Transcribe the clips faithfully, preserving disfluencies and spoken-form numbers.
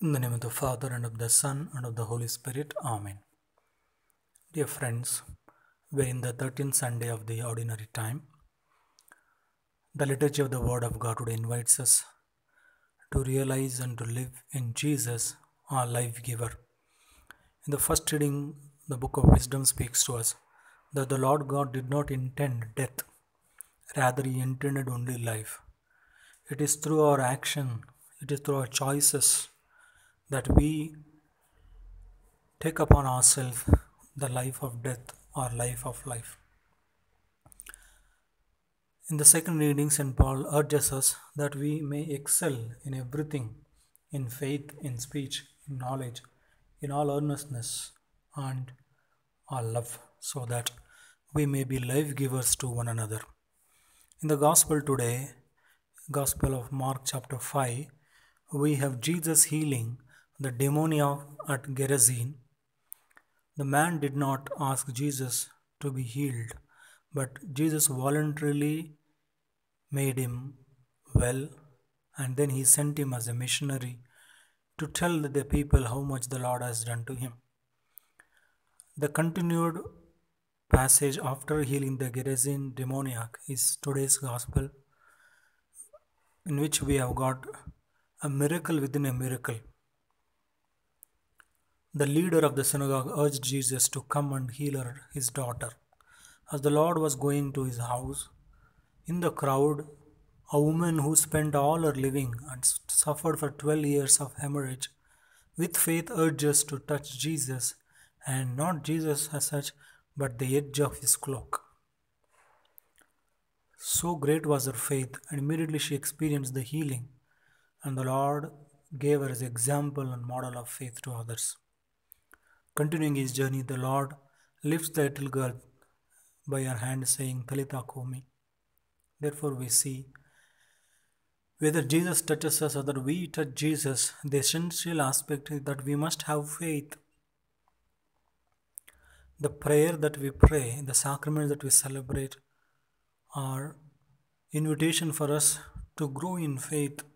In the name of the Father, and of the Son, and of the Holy Spirit. Amen. Dear friends, we're in the thirteenth Sunday of the Ordinary Time. The liturgy of the Word of God today invites us to realize and to live in Jesus, our life giver. In the first reading, the Book of Wisdom speaks to us that the Lord God did not intend death, rather, He intended only life. It is through our action, it is through our choices that we take upon ourselves the life of death or life of life. In the second reading, Saint Paul urges us that we may excel in everything, in faith, in speech, in knowledge, in all earnestness and all love, so that we may be life givers to one another. In the Gospel today, Gospel of Mark chapter five, we have Jesus healing the demoniac at Gerasene. The man did not ask Jesus to be healed, but Jesus voluntarily made him well, and then he sent him as a missionary to tell the people how much the Lord has done to him. The continued passage after healing the Gerasene demoniac is today's Gospel, in which we have got a miracle within a miracle. The leader of the synagogue urged Jesus to come and heal her, his daughter. As the Lord was going to his house, in the crowd, a woman who spent all her living and suffered for twelve years of hemorrhage, with faith urged us to touch Jesus, and not Jesus as such, but the edge of his cloak. So great was her faith, and immediately she experienced the healing, and the Lord gave her as example and model of faith to others. Continuing his journey, the Lord lifts the little girl by her hand, saying, Talitha Kumi. Therefore, we see whether Jesus touches us or that we touch Jesus, the essential aspect is that we must have faith. The prayer that we pray, the sacraments that we celebrate, are invitation for us to grow in faith.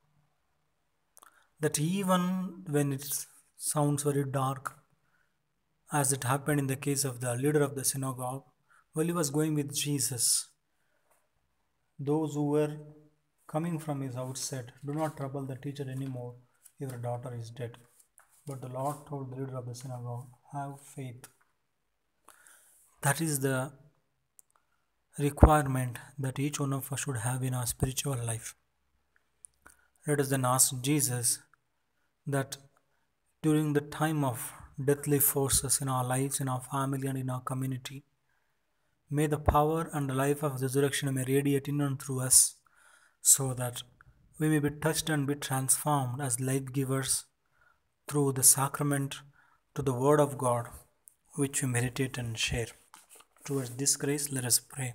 That even when it sounds very dark, as it happened in the case of the leader of the synagogue, while he was going with Jesus, those who were coming from his house said, do not trouble the teacher anymore, your daughter is dead. But the Lord told the leader of the synagogue, have faith. That is the requirement that each one of us should have in our spiritual life. Let us then ask Jesus that during the time of deathly forces in our lives, in our family and in our community, may the power and the life of resurrection may radiate in and through us, so that we may be touched and be transformed as life givers through the sacrament to the Word of God, which we meditate and share. Towards this grace, let us pray.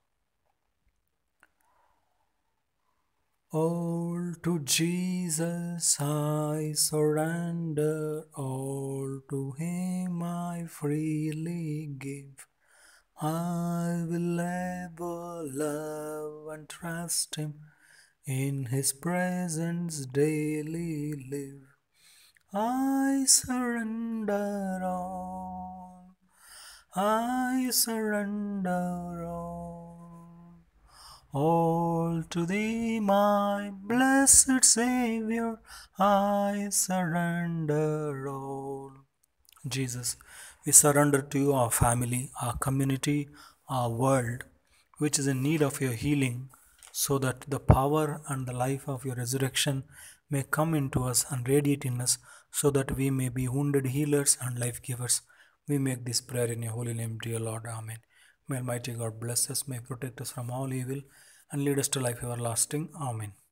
All to Jesus I surrender, all to Him I freely give. I will ever love and trust Him, in His presence daily live. I surrender all, I surrender all. All to Thee, my blessed Saviour, I surrender all. Jesus, we surrender to You our family, our community, our world, which is in need of Your healing, so that the power and the life of Your resurrection may come into us and radiate in us, so that we may be wounded healers and life givers. We make this prayer in Your holy name, dear Lord. Amen. May Almighty God bless us, may protect us from all evil, and lead us to life everlasting. Amen.